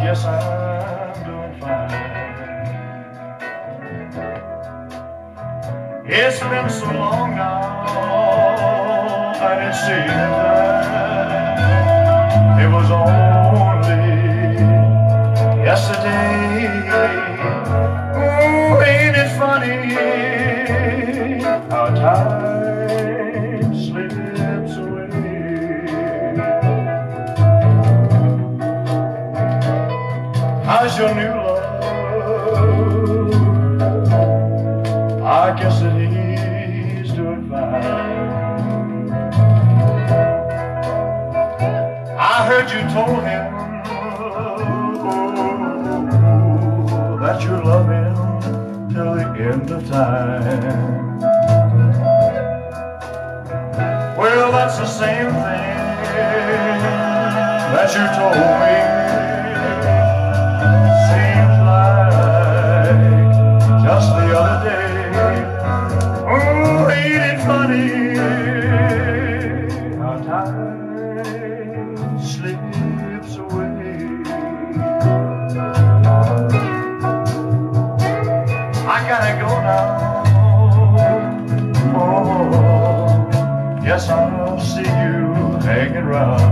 yes, I'm doing fine. It's been so long now, and it seems that it was only yesterday. Oh, ain't it funny how time slips away? How's your new love? I guess that he's doing fine. I heard you told him that you love him till the end of time. Well, that's the same thing that you told me. Seems like just the other day. Oh, ain't it funny how time slips away? I gotta go now. Oh, yes, I'll see you hanging around.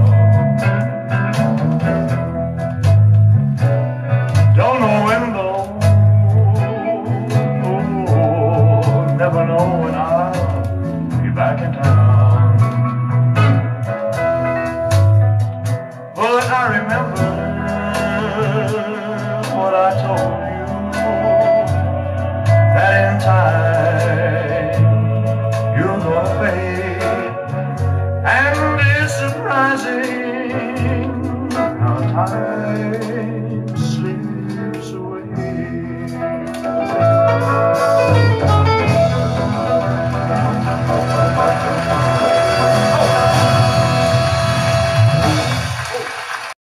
Don't know when though. Oh, never know when I'll be back in town. But I remember what I told you, that in time